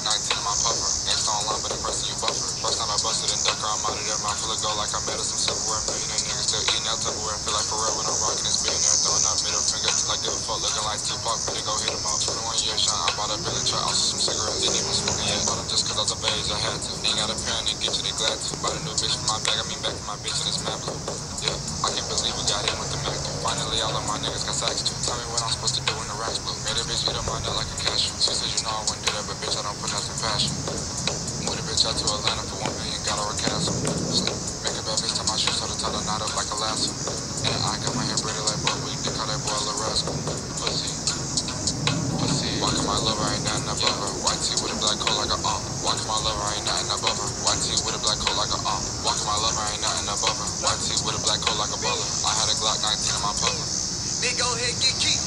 Glock 19 in my puffer. Next online, but the person you buffer. First time I busted in Ducker, I'm out of there, mouth full of gold like I made of some silverware. Millionaire niggas still eating out Tupperware. Feel like for real when I'm rocking this billionaire. Throwing up middle finger till I give a fuck. Looking like Tupac, finna go hit him off. 21 years shine, I bought a Billy truck, also some cigarettes. Didn't even smoking yet. Bought them just cause I was of age, I had to. Ain't got a parent and get you, they glad to. Bought a new bitch for my bag, I mean back for my bitch and it's mad blue. Yeah, I can't believe we got in with the Mac. Finally, all of my niggas got sacks too. Tell me what I'm supposed to do when the racks blue. Made a bitch eat up my nut like a cashew. She said, you know I wouldn't do that, but bitch, I don't put nothing past you. Moved a bitch out to Atlanta for 1 million, got her a castle. Make a bad bitch tie my shoes, so the tie the knot up like a lasso. And I got my hair braided like Buck Week, they call that boy Lil Rascal. Pussy. Walking my lover, ain't nothing above her. White tee with a black coat like a Walking my lover, ain't nothing above her. White tee with a black coat like a Walking my lover, ain't nothing above her. White tee with a black coat like a butler. I had a Glock 19 in my puffer. Nigga, go ahead, get geek.